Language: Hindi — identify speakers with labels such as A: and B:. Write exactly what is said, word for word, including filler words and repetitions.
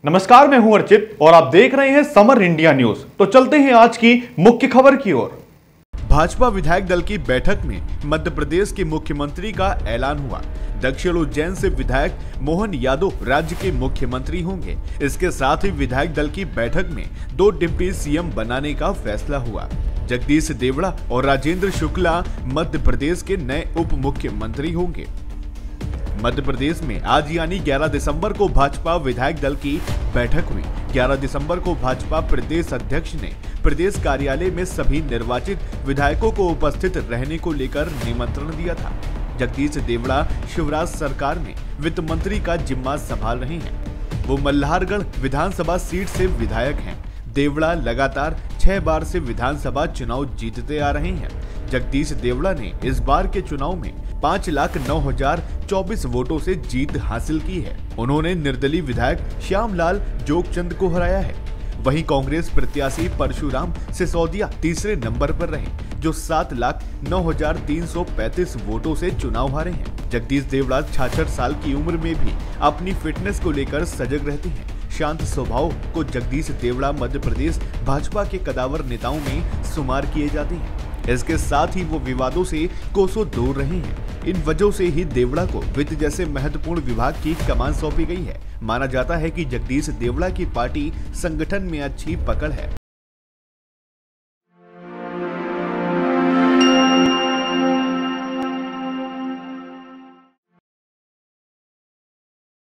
A: नमस्कार, मैं हूं अर्चित और आप देख रहे हैं समर इंडिया न्यूज। तो चलते हैं आज की मुख्य खबर की ओर।
B: भाजपा विधायक दल की बैठक में मध्य प्रदेश के मुख्यमंत्री का ऐलान हुआ। दक्षिण उज्जैन से विधायक मोहन यादव राज्य के मुख्यमंत्री होंगे। इसके साथ ही विधायक दल की बैठक में दो डिप्टी सीएम बनाने का फैसला हुआ। जगदीश देवड़ा और राजेंद्र शुक्ला मध्य प्रदेश के नए उप मुख्यमंत्री होंगे। मध्य प्रदेश में आज यानी ग्यारह दिसंबर को भाजपा विधायक दल की बैठक हुई। ग्यारह दिसंबर को भाजपा प्रदेश अध्यक्ष ने प्रदेश कार्यालय में सभी निर्वाचित विधायकों को उपस्थित रहने को लेकर निमंत्रण दिया था। जगदीश देवड़ा शिवराज सरकार में वित्त मंत्री का जिम्मा संभाल रहे हैं। वो मल्हारगढ़ विधानसभा सीट से विधायक हैं। देवड़ा लगातार छह बार से विधानसभा चुनाव जीतते आ रहे हैं। जगदीश देवड़ा ने इस बार के चुनाव में पाँच लाख नौ हजार चौबीस वोटों से जीत हासिल की है। उन्होंने निर्दलीय विधायक श्यामलाल जोगचंद को हराया है। वहीं कांग्रेस प्रत्याशी परशुराम सिसोदिया तीसरे नंबर पर रहे, जो सात लाख नौ हजार तीन सौ पैंतीस वोटों से चुनाव हारे हैं। जगदीश देवड़ा छियासठ साल की उम्र में भी अपनी फिटनेस को लेकर सजग रहते हैं। शांत स्वभाव को जगदीश देवड़ा मध्य प्रदेश भाजपा के कदावर नेताओं में शुमार किए जाते हैं। इसके साथ ही वो विवादों से कोसों दूर रहे हैं। इन वजहों से ही देवड़ा को वित्त जैसे महत्वपूर्ण विभाग की कमान सौंपी गई है। माना जाता है कि जगदीश देवड़ा की पार्टी संगठन में अच्छी पकड़ है।